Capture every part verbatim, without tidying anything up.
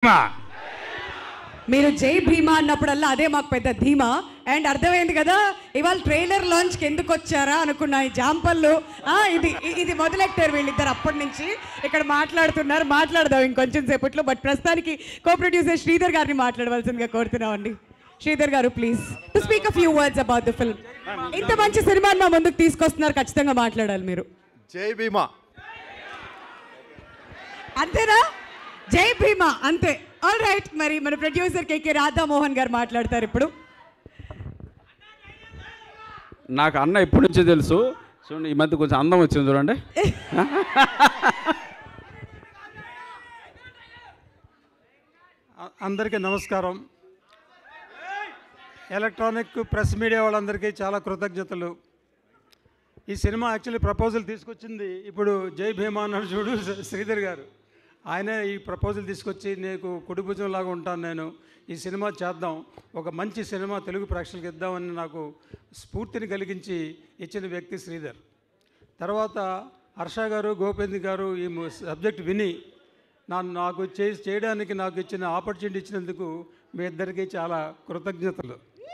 భీమా. మీరు జై భీమా అన్నప్పుడల్లా అదే మాకు పెద్ద ధీమా. అండ్ అర్థమైంది కదా ఇవాళ ట్రైలర్ లాంచ్కి ఎందుకు వచ్చారా అనుకున్నా. ఈ జాంపళ్ళు ఇది ఇది మొదలెట్టారు వీళ్ళిద్దరు అప్పటి నుంచి ఇక్కడ మాట్లాడుతున్నారు. మాట్లాడదాం ఇంకొంచెం సేపట్లో. బట్ ప్రస్తుతానికి కో ప్రొడ్యూసర్ శ్రీధర్ గారిని మాట్లాడవలసిందిగా కోరుతున్నామండి. శ్రీధర్ గారు please to speak a few words about the film. ఇంత మంచి సినిమాని మా ముందుకు తీసుకొస్తున్నారు, ఖచ్చితంగా మాట్లాడాలి మీరు. జై భీమా. అంతేనా? జై భీమా అంతే. ఆల్ రైట్, మరి మన ప్రొడ్యూసర్ కేకే రాధామోహన్ గారు మాట్లాడతారు ఇప్పుడు. నాకు అన్న ఎప్పటి నుంచో తెలుసు. చూడండి ఈ మధ్య కొంచెం అందం వచ్చింది చూడండి. అందరికీ నమస్కారం. ఎలక్ట్రానిక్ ప్రెస్ మీడియా వాళ్ళందరికీ చాలా కృతజ్ఞతలు. ఈ సినిమా యాక్చువల్లీ ప్రపోజల్ తీసుకొచ్చింది ఇప్పుడు జై భీమా అన్నాడు చూడు శ్రీధర్ గారు. ఆయనే ఈ ప్రపోజల్ తీసుకొచ్చి నీకు కుడిభుజంలాగా ఉంటాను నేను, ఈ సినిమా చేద్దాం, ఒక మంచి సినిమా తెలుగు ప్రేక్షకులకు ఇద్దామని నాకు స్ఫూర్తిని కలిగించి ఇచ్చిన వ్యక్తి శ్రీధర్. తర్వాత హర్ష గారు, గోపేంద్ర గారు ఈ సబ్జెక్ట్ విని నన్ను నాకు చే చేయడానికి నాకు ఇచ్చిన ఆపర్చునిటీ ఇచ్చినందుకు మీ ఇద్దరికీ చాలా కృతజ్ఞతలు.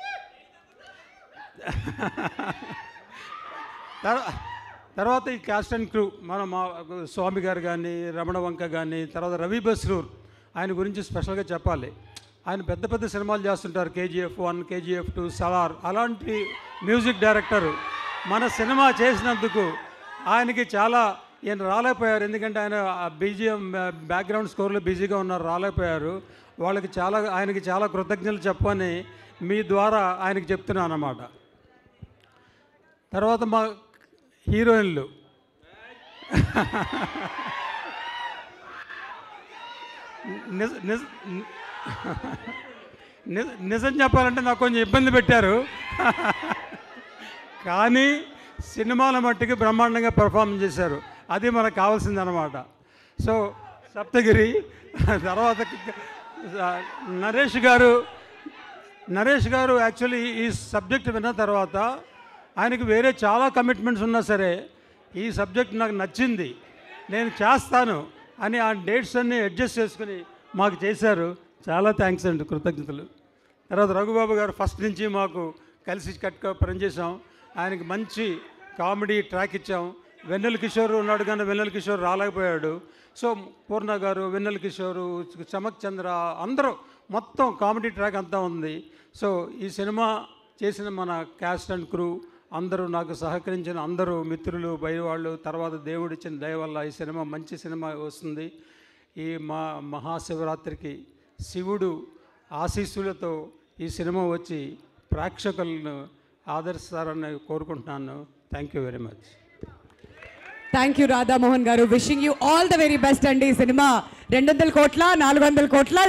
తర్వాత ఈ క్యాస్ట్ అండ్ క్రూ మన మా స్వామి గారు కానీ, రమణ వంక కానీ, తర్వాత రవి బస్రూర్, ఆయన గురించి స్పెషల్గా చెప్పాలి. ఆయన పెద్ద పెద్ద సినిమాలు చేస్తుంటారు, KGF one, KGF two, Salaar, అలాంటి మ్యూజిక్ డైరెక్టర్ మన సినిమా చేసినందుకు ఆయనకి చాలా ఈయన రాలేకపోయారు. ఎందుకంటే ఆయన బీజిఎం బ్యాక్గ్రౌండ్ స్కోర్లో బిజీగా ఉన్నారు, రాలేకపోయారు. వాళ్ళకి చాలా ఆయనకి చాలా కృతజ్ఞతలు చెప్పని మీ ద్వారా ఆయనకి చెప్తున్నాను అన్నమాట. తర్వాత మా హీరోయిన్లు నిజ నిజ నిజం చెప్పాలంటే నాకు కొంచెం ఇబ్బంది పెట్టారు, కానీ సినిమాల మట్టికి బ్రహ్మాండంగా పెర్ఫార్మ్ చేశారు. అది మనకు కావాల్సింది అన్నమాట. సో సప్తగిరి, తర్వాత నరేష్ గారు నరేష్ గారు యాక్చువల్లీ ఈ సబ్జెక్ట్ విన్న తర్వాత ఆయనకి వేరే చాలా కమిట్మెంట్స్ ఉన్నా సరే ఈ సబ్జెక్ట్ నాకు నచ్చింది, నేను చేస్తాను అని ఆ డేట్స్ అన్నీ అడ్జస్ట్ చేసుకుని మాకు చేశారు. చాలా థ్యాంక్స్ అండి, కృతజ్ఞతలు. తర్వాత రఘుబాబు గారు ఫస్ట్ నుంచి మాకు కలిసి కట్టుగా పనిచేసాం. ఆయనకి మంచి కామెడీ ట్రాక్ ఇచ్చాం. వెన్నెల కిషోర్ ఉన్నాడు కానీ వెన్నెల కిషోర్ రాలేకపోయాడు. సో పూర్ణ గారు, వెన్నెల కిషోరు, చమక్ చంద్ర అందరూ మొత్తం కామెడీ ట్రాక్ అంతా ఉంది. సో ఈ సినిమా చేసిన మన క్యాస్ట్ అండ్ క్రూ అందరూ, నాకు సహకరించిన అందరూ మిత్రులు, బయవాళ్ళు, తర్వాత దేవుడిచ్చిన దయ వల్ల ఈ సినిమా మంచి సినిమా వస్తుంది. ఈ మా మహాశివరాత్రికి శివుడు ఆశీస్సులతో ఈ సినిమా వచ్చి ప్రేక్షకులను ఆదరిస్తారని కోరుకుంటున్నాను. Thank you very much. Thank you Radhamohan గారు. Wishing you all the very best అండి. ఈ సినిమా రెండు వందల కోట్ల నాలుగు వందల కోట్ల